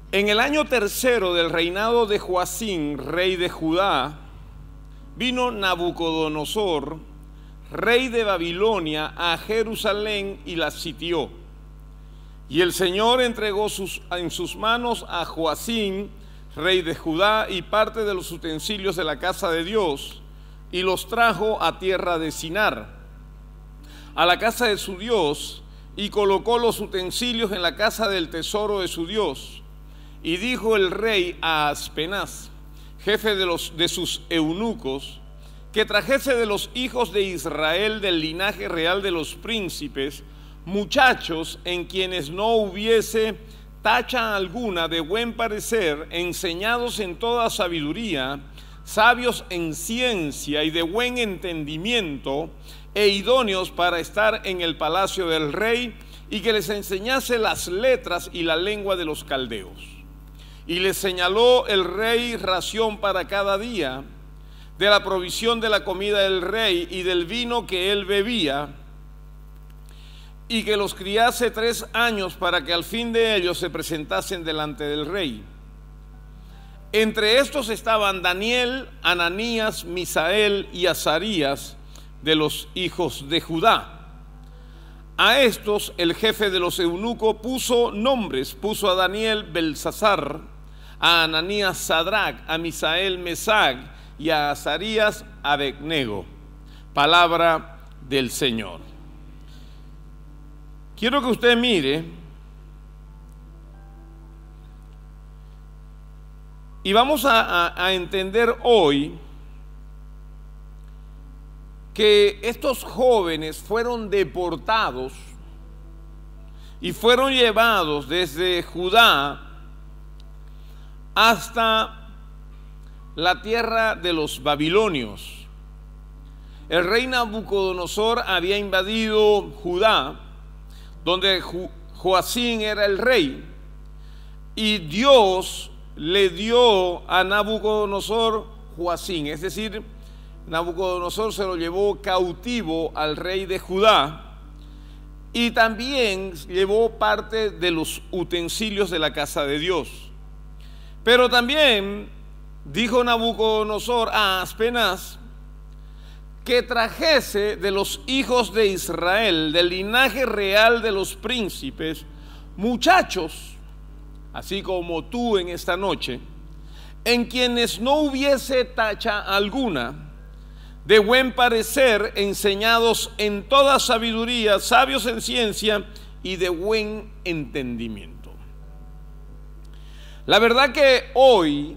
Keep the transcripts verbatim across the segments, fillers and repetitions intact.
En el año tercero del reinado de Joacín, rey de Judá, vino Nabucodonosor, rey de Babilonia, a Jerusalén y la sitió. Y el Señor entregó sus, en sus manos a Joacín, rey de Judá, y parte de los utensilios de la casa de Dios, y los trajo a tierra de Sinar, a la casa de su Dios, y colocó los utensilios en la casa del tesoro de su Dios. Y dijo el rey a Aspenaz, jefe de, los, de sus eunucos, que trajese de los hijos de Israel del linaje real de los príncipes, muchachos en quienes no hubiese tacha alguna, de buen parecer, enseñados en toda sabiduría, sabios en ciencia y de buen entendimiento, e idóneos para estar en el palacio del rey, y que les enseñase las letras y la lengua de los caldeos. Y les señaló el rey ración para cada día, de la provisión de la comida del rey y del vino que él bebía, y que los criase tres años para que al fin de ellos se presentasen delante del rey. Entre estos estaban Daniel, Ananías, Misael y Azarías, de los hijos de Judá. A estos el jefe de los eunucos puso nombres, puso a Daniel Belsasar, a Ananías Sadrac, a Misael Mesac y a Azarías Abednego. Palabra del Señor. Quiero que usted mire y vamos a, a, a entender hoy que estos jóvenes fueron deportados y fueron llevados desde Judá hasta la tierra de los babilonios. El rey Nabucodonosor había invadido Judá, donde Joacín era el rey, y Dios le dio a Nabucodonosor Joacín, es decir, Nabucodonosor se lo llevó cautivo al rey de Judá, y también llevó parte de los utensilios de la casa de Dios. Pero también dijo Nabucodonosor a Aspenaz que trajese de los hijos de Israel, del linaje real de los príncipes, muchachos, así como tú en esta noche, en quienes no hubiese tacha alguna, de buen parecer, enseñados en toda sabiduría, sabios en ciencia y de buen entendimiento. La verdad que hoy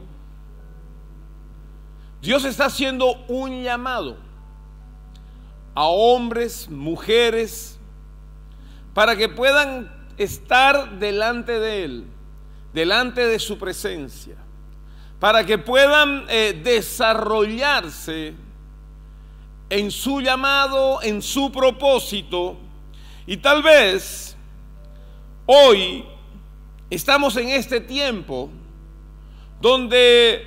Dios está haciendo un llamado a hombres, mujeres, para que puedan estar delante de Él, delante de su presencia, para que puedan eh, desarrollarse en su llamado, en su propósito. Y tal vez hoy estamos en este tiempo donde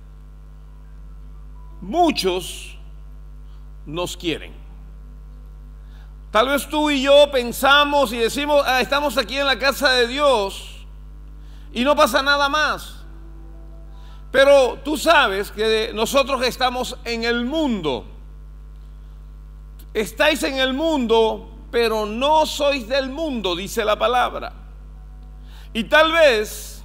muchos nos quieren. Tal vez tú y yo pensamos y decimos, ah, estamos aquí en la casa de Dios y no pasa nada más. Pero tú sabes que nosotros estamos en el mundo. Estáis en el mundo, pero no sois del mundo, dice la palabra. Y tal vez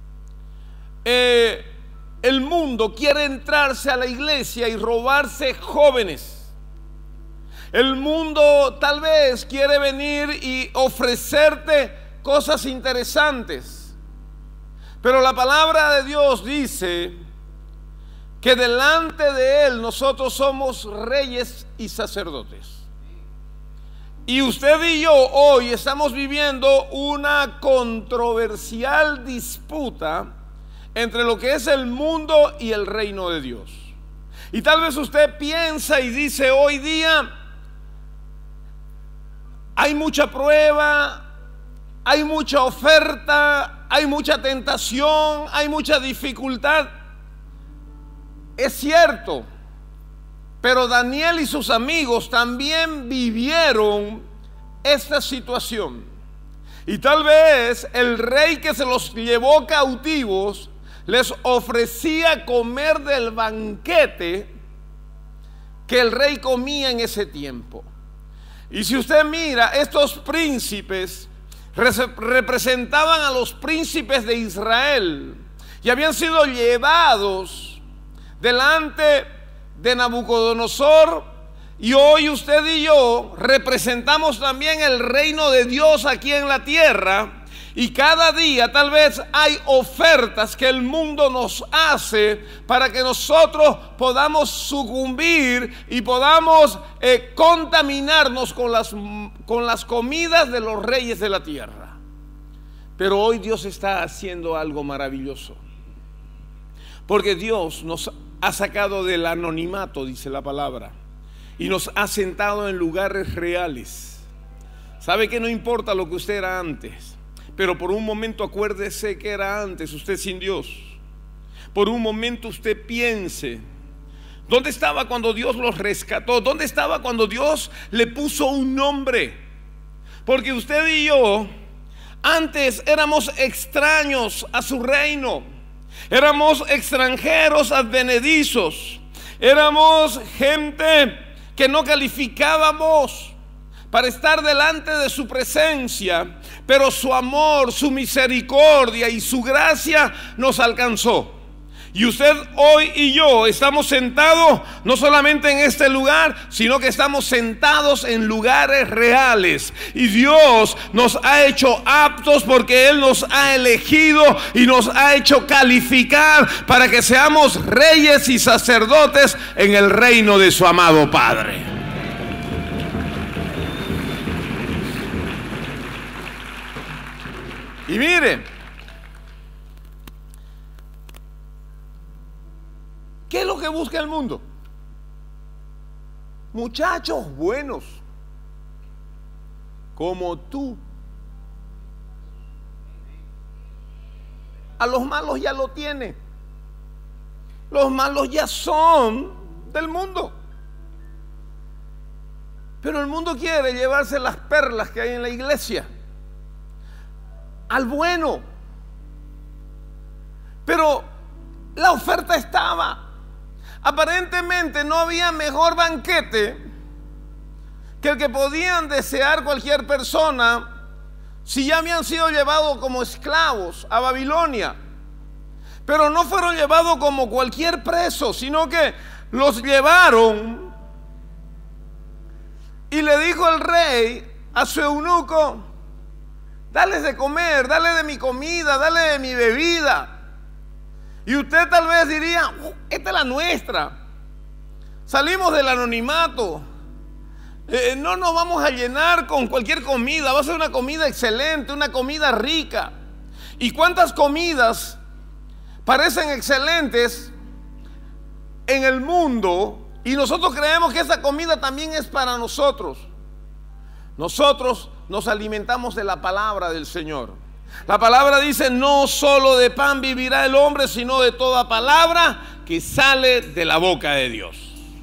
eh, el mundo quiere entrarse a la iglesia y robarse jóvenes. El mundo tal vez quiere venir y ofrecerte cosas interesantes. Pero la palabra de Dios dice que delante de Él nosotros somos reyes y sacerdotes. Y usted y yo hoy estamos viviendo una controversial disputa entre lo que es el mundo y el reino de Dios. Y tal vez usted piensa y dice, hoy día hay mucha prueba, hay mucha oferta, hay mucha tentación, hay mucha dificultad. Es cierto, pero Daniel y sus amigos también vivieron esta situación. Y tal vez el rey que se los llevó cautivos les ofrecía comer del banquete que el rey comía en ese tiempo. Y si usted mira, estos príncipes representaban a los príncipes de Israel y habían sido llevados delante de Nabucodonosor. Y hoy usted y yo representamos también el reino de Dios aquí en la tierra. Y cada día tal vez hay ofertas que el mundo nos hace para que nosotros podamos sucumbir y podamos eh, contaminarnos con las, con las comidas de los reyes de la tierra. Pero hoy Dios está haciendo algo maravilloso, porque Dios nos ha sacado del anonimato, dice la palabra, y nos ha sentado en lugares reales. ¿Sabe que no importa lo que usted era antes? Pero por un momento acuérdese que era antes usted sin Dios. Por un momento usted piense, ¿dónde estaba cuando Dios los rescató? ¿Dónde estaba cuando Dios le puso un nombre? Porque usted y yo antes éramos extraños a su reino. Éramos extranjeros advenedizos. Éramos gente que no calificábamos para estar delante de su presencia, pero su amor, su misericordia y su gracia nos alcanzó. Y usted hoy y yo estamos sentados no solamente en este lugar, sino que estamos sentados en lugares reales. Y Dios nos ha hecho aptos porque Él nos ha elegido y nos ha hecho calificar para que seamos reyes y sacerdotes en el reino de su amado Padre. Y mire, ¿qué es lo que busca el mundo? Muchachos buenos, como tú. A los malos ya lo tiene. Los malos ya son del mundo. Pero el mundo quiere llevarse las perlas que hay en la iglesia al bueno. Pero la oferta estaba. Aparentemente no había mejor banquete que el que podían desear cualquier persona si ya habían sido llevados como esclavos a Babilonia. Pero no fueron llevados como cualquier preso, sino que los llevaron. Y le dijo el rey a su eunuco: dale de comer, dale de mi comida, dale de mi bebida. Y usted tal vez diría: uh, esta es la nuestra. Salimos del anonimato. Eh, no nos vamos a llenar con cualquier comida. Va a ser una comida excelente, una comida rica. ¿Y cuántas comidas parecen excelentes en el mundo? Y nosotros creemos que esa comida también es para nosotros. Nosotros nos alimentamos de la palabra del Señor. La palabra dice: no solo de pan vivirá el hombre, sino de toda palabra que sale de la boca de Dios.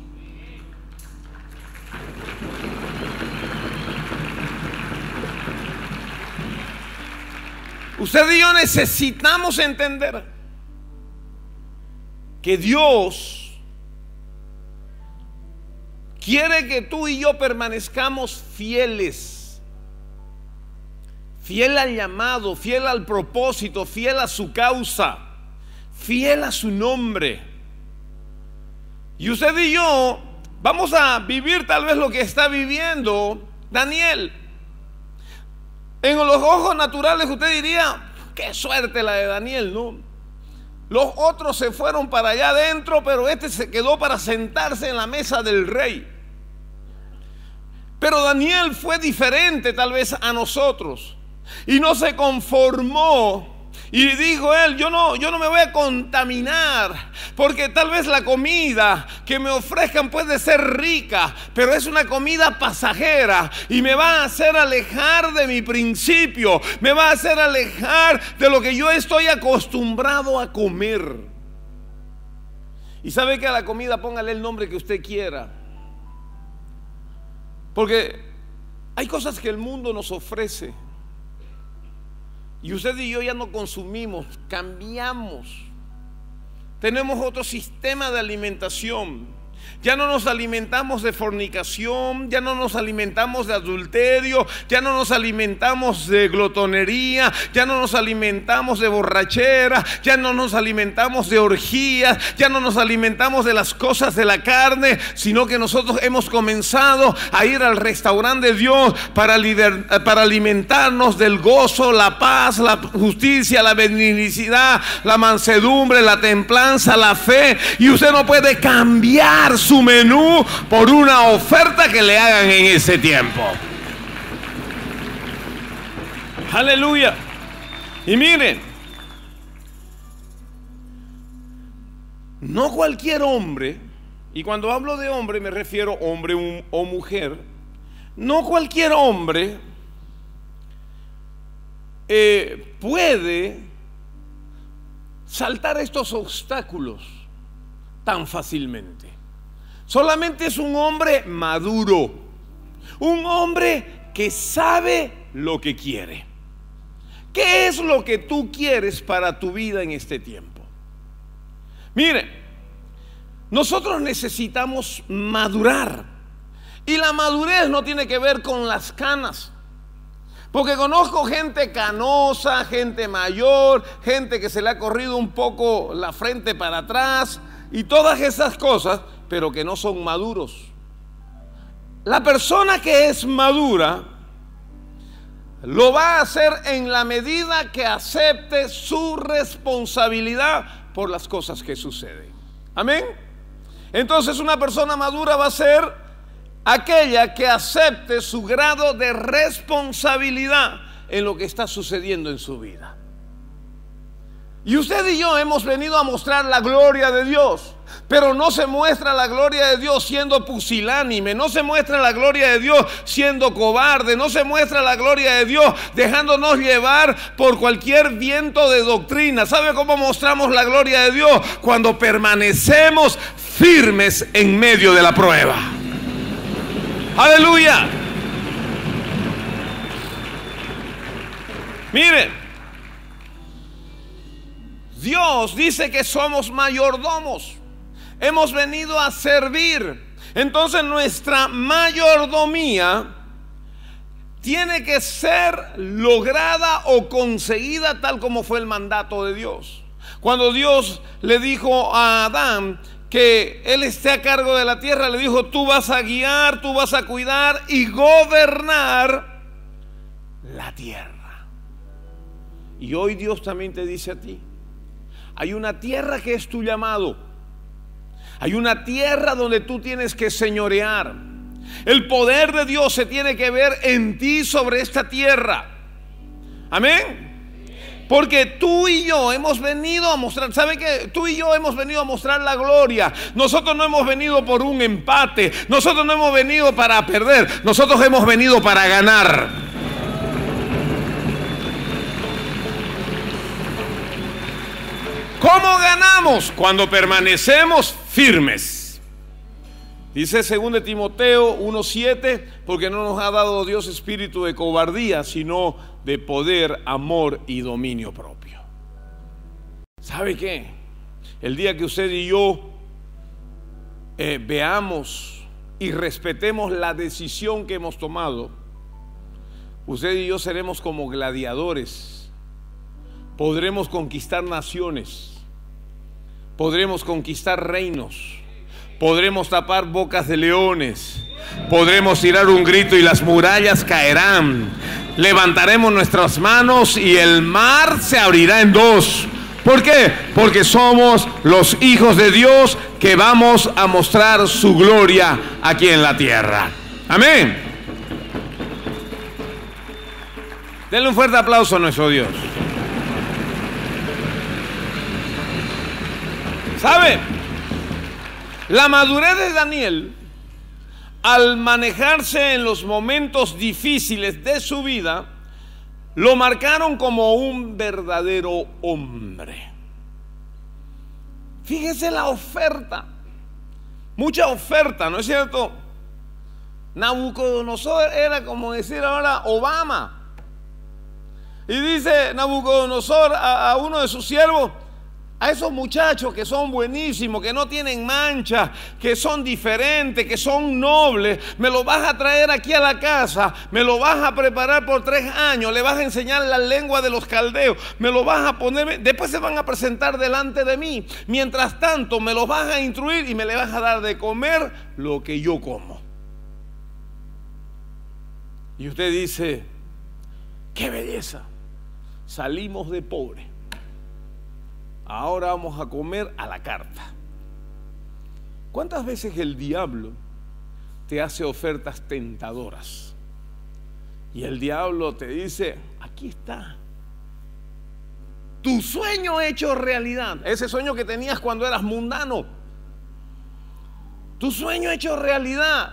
Usted y yo necesitamos entender que Dios quiere que tú y yo permanezcamos fieles. Fiel al llamado, fiel al propósito, fiel a su causa, fiel a su nombre. Y usted y yo vamos a vivir tal vez lo que está viviendo Daniel. En los ojos naturales usted diría: qué suerte la de Daniel, ¿no? Los otros se fueron para allá adentro, pero este se quedó para sentarse en la mesa del rey. Pero Daniel fue diferente tal vez a nosotros. Y no se conformó. Y dijo él: yo no, yo no me voy a contaminar, porque tal vez la comida que me ofrezcan puede ser rica, pero es una comida pasajera y me va a hacer alejar de mi principio, me va a hacer alejar de lo que yo estoy acostumbrado a comer. Y sabe que a la comida póngale el nombre que usted quiera, porque hay cosas que el mundo nos ofrece Y usted y yo ya no consumimos, cambiamos. Tenemos otro sistema de alimentación. Ya no nos alimentamos de fornicación, ya no nos alimentamos de adulterio, ya no nos alimentamos de glotonería, ya no nos alimentamos de borrachera, ya no nos alimentamos de orgías, ya no nos alimentamos de las cosas de la carne, sino que nosotros hemos comenzado a ir al restaurante de Dios para, liber, para alimentarnos del gozo, la paz, la justicia, la benignidad, la mansedumbre, la templanza, la fe. Y usted no puede cambiar su menú por una oferta que le hagan en ese tiempo. Aleluya. Y miren, no cualquier hombre, y cuando hablo de hombre me refiero a hombre o mujer, no cualquier hombre eh, puede saltar estos obstáculos tan fácilmente. Solamente es un hombre maduro, un hombre que sabe lo que quiere. ¿Qué es lo que tú quieres para tu vida en este tiempo? Mire, nosotros necesitamos madurar. Y la madurez no tiene que ver con las canas. Porque conozco gente canosa, gente mayor, gente que se le ha corrido un poco la frente para atrás y todas esas cosas, pero que no son maduros. La persona que es madura lo va a hacer en la medida que acepte su responsabilidad por las cosas que suceden. Amén. Entonces una persona madura va a ser aquella que acepte su grado de responsabilidad en lo que está sucediendo en su vida. Y usted y yo hemos venido a mostrar la gloria de Dios, pero no se muestra la gloria de Dios siendo pusilánime, no se muestra la gloria de Dios siendo cobarde, no se muestra la gloria de Dios dejándonos llevar por cualquier viento de doctrina. ¿Sabe cómo mostramos la gloria de Dios? Cuando permanecemos firmes en medio de la prueba. Aleluya. Miren, Dios dice que somos mayordomos. Hemos venido a servir. Entonces nuestra mayordomía tiene que ser lograda o conseguida tal como fue el mandato de Dios. Cuando Dios le dijo a Adán que él esté a cargo de la tierra, le dijo: tú vas a guiar, tú vas a cuidar y gobernar la tierra. Y hoy Dios también te dice a ti: hay una tierra que es tu llamado. Hay una tierra donde tú tienes que señorear. El poder de Dios se tiene que ver en ti sobre esta tierra. Amén. Porque tú y yo hemos venido a mostrar, ¿sabe qué? Tú y yo hemos venido a mostrar la gloria. Nosotros no hemos venido por un empate. Nosotros no hemos venido para perder. Nosotros hemos venido para ganar. ¿Cómo ganamos? Cuando permanecemos firmes. Dice segundo de Timoteo uno siete, porque no nos ha dado Dios espíritu de cobardía, sino de poder, amor y dominio propio. ¿Sabe qué? El día que usted y yo eh, veamos y respetemos la decisión que hemos tomado, usted y yo seremos como gladiadores. Podremos conquistar naciones, podremos conquistar reinos, podremos tapar bocas de leones, podremos tirar un grito y las murallas caerán. Levantaremos nuestras manos y el mar se abrirá en dos. ¿Por qué? Porque somos los hijos de Dios que vamos a mostrar su gloria aquí en la tierra. Amén. Denle un fuerte aplauso a nuestro Dios. ¿Sabe? La madurez de Daniel, al manejarse en los momentos difíciles de su vida, lo marcaron como un verdadero hombre. Fíjese la oferta, mucha oferta, ¿no es cierto? Nabucodonosor era como decir ahora Obama. Y dice Nabucodonosor a, a uno de sus siervos: a esos muchachos que son buenísimos, que no tienen mancha, que son diferentes, que son nobles, me los vas a traer aquí a la casa, me lo vas a preparar por tres años, le vas a enseñar la lengua de los caldeos, me lo vas a poner, después se van a presentar delante de mí. Mientras tanto, me los vas a instruir y me le vas a dar de comer lo que yo como. Y usted dice: ¡qué belleza! Salimos de pobre. Ahora vamos a comer a la carta. ¿Cuántas veces el diablo te hace ofertas tentadoras? Y el diablo te dice: aquí está tu sueño hecho realidad. Ese sueño que tenías cuando eras mundano. Tu sueño hecho realidad.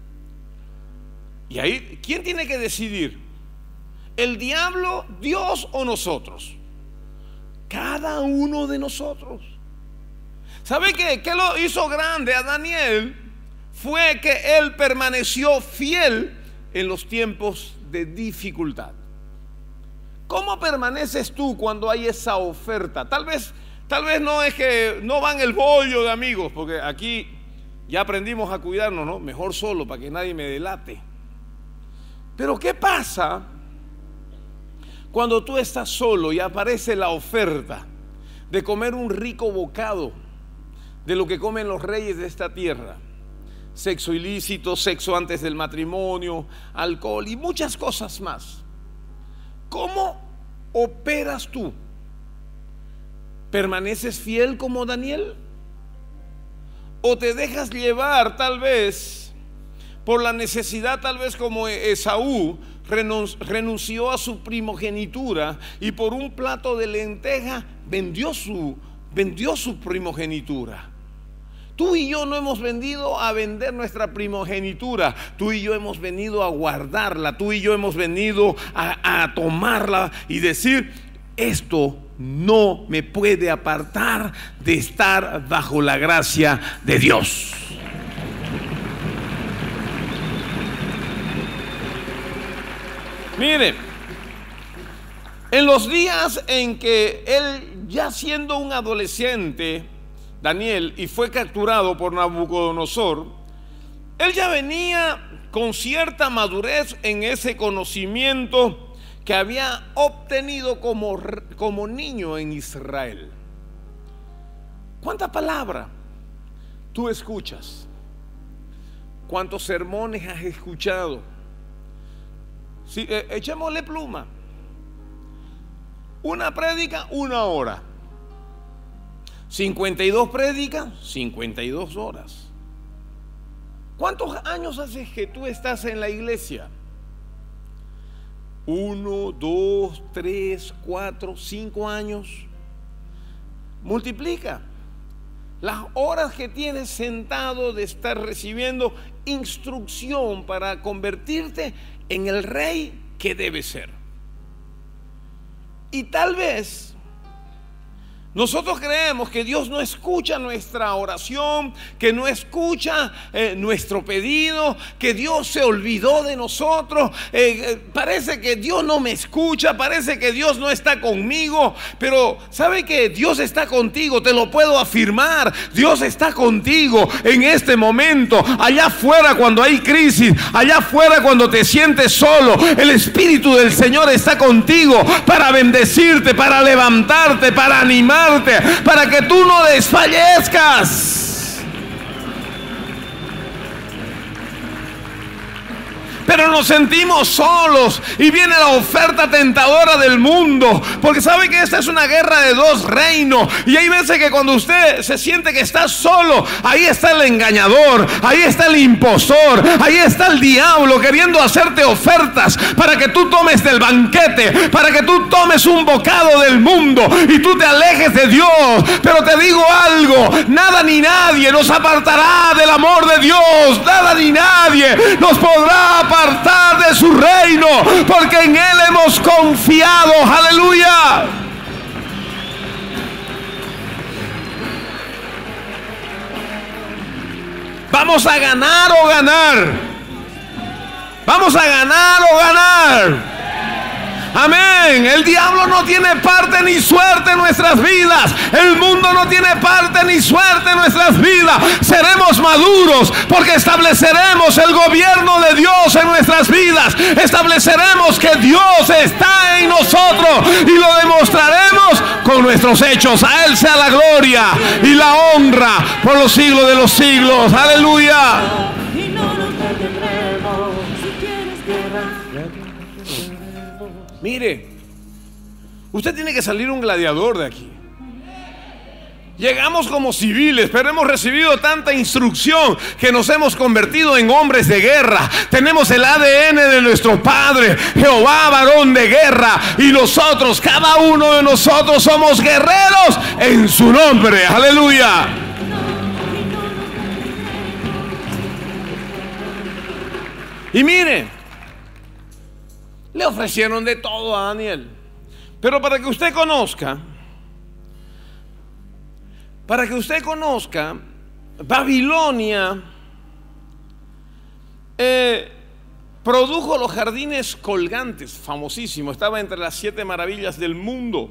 Y ahí, ¿quién tiene que decidir? ¿El diablo, Dios o nosotros? Cada uno de nosotros. ¿Sabe qué? ¿Qué lo hizo grande a Daniel? Fue que él permaneció fiel en los tiempos de dificultad. ¿Cómo permaneces tú cuando hay esa oferta? Tal vez, tal vez no es que no van el bollo de amigos, porque aquí ya aprendimos a cuidarnos, ¿no? Mejor solo, para que nadie me delate. Pero ¿qué pasa cuando tú estás solo y aparece la oferta de comer un rico bocado de lo que comen los reyes de esta tierra? Sexo ilícito, sexo antes del matrimonio, alcohol y muchas cosas más. ¿Cómo operas tú? ¿Permaneces fiel como Daniel? ¿O te dejas llevar tal vez por la necesidad, tal vez como Esaú renunció a su primogenitura y por un plato de lenteja vendió su, vendió su primogenitura? Tú y yo no hemos venido a vender nuestra primogenitura. Tú y yo hemos venido a guardarla. Tú y yo hemos venido a, a tomarla y decir: esto no me puede apartar de estar bajo la gracia de Dios. Mire, en los días en que él, ya siendo un adolescente, Daniel, y fue capturado por Nabucodonosor, él ya venía con cierta madurez en ese conocimiento que había obtenido como, como niño en Israel. ¿Cuánta palabra tú escuchas? ¿Cuántos sermones has escuchado? Sí, eh, echémosle pluma. Una prédica, una hora. cincuenta y dos prédicas, cincuenta y dos horas. ¿Cuántos años hace que tú estás en la iglesia? Uno, dos, tres, cuatro, cinco años. Multiplica las horas que tienes sentado de estar recibiendo instrucción para convertirte en el rey que debe ser. Y tal vez nosotros creemos que Dios no escucha nuestra oración, que no escucha eh, nuestro pedido, que Dios se olvidó de nosotros. Eh, eh, parece que Dios no me escucha, parece que Dios no está conmigo. Pero ¿sabe que Dios está contigo? Te lo puedo afirmar. Dios está contigo en este momento. Allá afuera cuando hay crisis, allá afuera cuando te sientes solo, el Espíritu del Señor está contigo para bendecirte, para levantarte, para animarte, para que tú no desfallezcas. Pero nos sentimos solos y viene la oferta tentadora del mundo, porque sabe que esta es una guerra de dos reinos. Y hay veces que cuando usted se siente que está solo, ahí está el engañador, ahí está el impostor, ahí está el diablo queriendo hacerte ofertas para que tú tomes del banquete, para que tú tomes un bocado del mundo y tú te alejes de Dios. Pero te digo algo: nada ni nadie nos apartará del amor de Dios. Nada ni nadie nos podrá apartar de su reino, porque en Él hemos confiado. Aleluya. Vamos a ganar o ganar. Vamos a ganar o ganar. Amén. El diablo no tiene parte ni suerte en nuestras vidas. El mundo no tiene parte ni suerte en nuestras vidas. Seremos maduros porque estableceremos el gobierno de Dios en nuestras vidas. Estableceremos que Dios está en nosotros y lo demostraremos con nuestros hechos. A Él sea la gloria y la honra por los siglos de los siglos. Aleluya. Mire, usted tiene que salir un gladiador de aquí. Llegamos como civiles, pero hemos recibido tanta instrucción que nos hemos convertido en hombres de guerra. Tenemos el A D N de nuestro Padre, Jehová, varón de guerra. Y nosotros, cada uno de nosotros somos guerreros en su nombre. Aleluya. Y mire, le ofrecieron de todo a Daniel. Pero para que usted conozca, para que usted conozca, Babilonia eh, produjo los jardines colgantes, famosísimo, estaba entre las siete maravillas del mundo.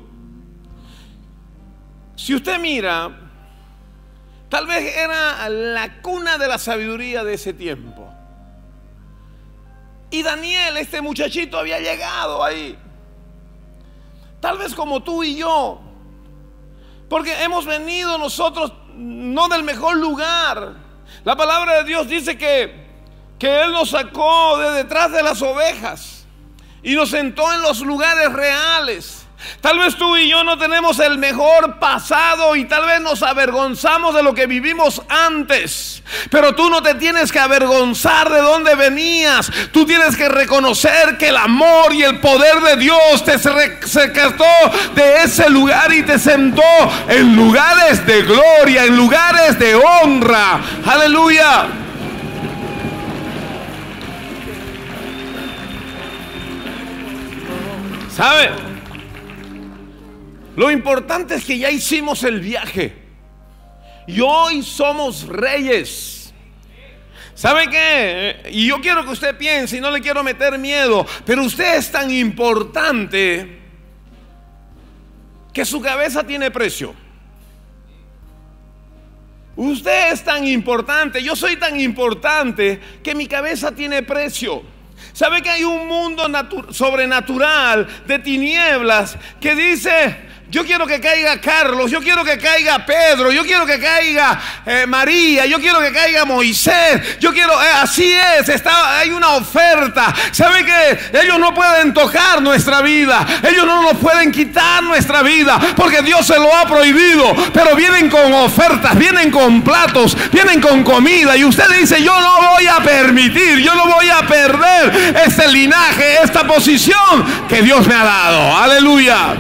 Si usted mira, tal vez era la cuna de la sabiduría de ese tiempo. Y Daniel, este muchachito, había llegado ahí. Tal vez como tú y yo, porque hemos venido nosotros no del mejor lugar. La palabra de Dios dice que, que Él nos sacó de detrás de las ovejas y nos sentó en los lugares reales. Tal vez tú y yo no tenemos el mejor pasado y tal vez nos avergonzamos de lo que vivimos antes. Pero tú no te tienes que avergonzar de dónde venías. Tú tienes que reconocer que el amor y el poder de Dios te rescató de ese lugar y te sentó en lugares de gloria, en lugares de honra. Aleluya. ¿Sabe? Lo importante es que ya hicimos el viaje y hoy somos reyes. ¿Sabe qué? Y yo quiero que usted piense, y no le quiero meter miedo, pero usted es tan importante que su cabeza tiene precio. Usted es tan importante, yo soy tan importante que mi cabeza tiene precio. ¿Sabe que hay un mundo sobrenatural de tinieblas que dice: yo quiero que caiga Carlos, yo quiero que caiga Pedro, yo quiero que caiga eh, María, yo quiero que caiga Moisés, yo quiero, eh, así es, está, hay una oferta. ¿Sabe que ellos no pueden tocar nuestra vida? Ellos no nos pueden quitar nuestra vida porque Dios se lo ha prohibido. Pero vienen con ofertas, vienen con platos, vienen con comida y usted dice: yo no voy a permitir, yo no voy a perder este linaje, esta posición que Dios me ha dado. Aleluya.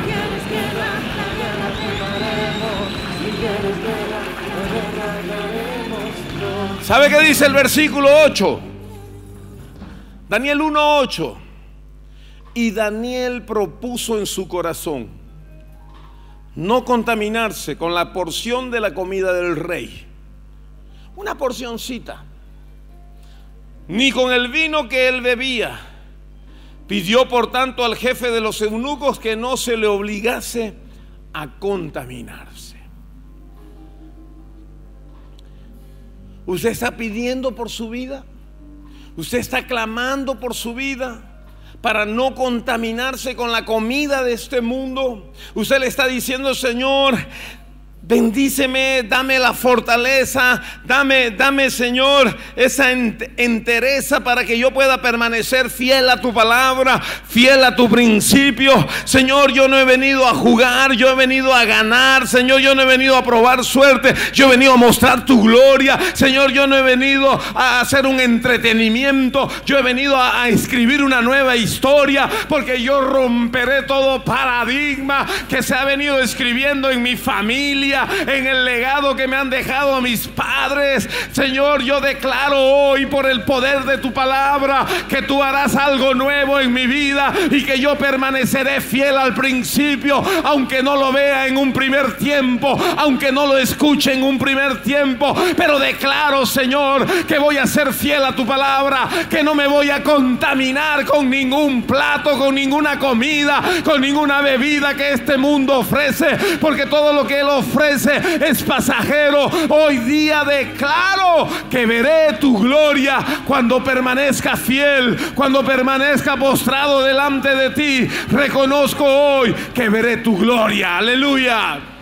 ¿Sabe qué dice el versículo ocho? Daniel uno ocho. Y Daniel propuso en su corazón no contaminarse con la porción de la comida del rey, una porcioncita, ni con el vino que él bebía. Pidió por tanto al jefe de los eunucos que no se le obligase a contaminarse. Usted está pidiendo por su vida, usted está clamando por su vida para no contaminarse con la comida de este mundo. Usted le está diciendo: Señor, bendíceme, dame la fortaleza, dame, dame Señor, esa entereza para que yo pueda permanecer fiel a tu palabra, fiel a tu principio. Señor, yo no he venido a jugar, yo he venido a ganar. Señor, yo no he venido a probar suerte, yo he venido a mostrar tu gloria. Señor, yo no he venido a hacer un entretenimiento, yo he venido a, a escribir una nueva historia, porque yo romperé todo paradigma que se ha venido escribiendo en mi familia, familia, en el legado que me han dejado a mis padres. Señor, yo declaro hoy por el poder de tu palabra que tú harás algo nuevo en mi vida y que yo permaneceré fiel al principio, aunque no lo vea en un primer tiempo, aunque no lo escuche en un primer tiempo, pero declaro, Señor, que voy a ser fiel a tu palabra, que no me voy a contaminar con ningún plato, con ninguna comida, con ninguna bebida que este mundo ofrece, porque todo lo que Él ofrece es pasajero. Hoy día declaro que veré tu gloria cuando permanezca fiel, cuando permanezca postrado delante de ti. Reconozco hoy que veré tu gloria. Aleluya.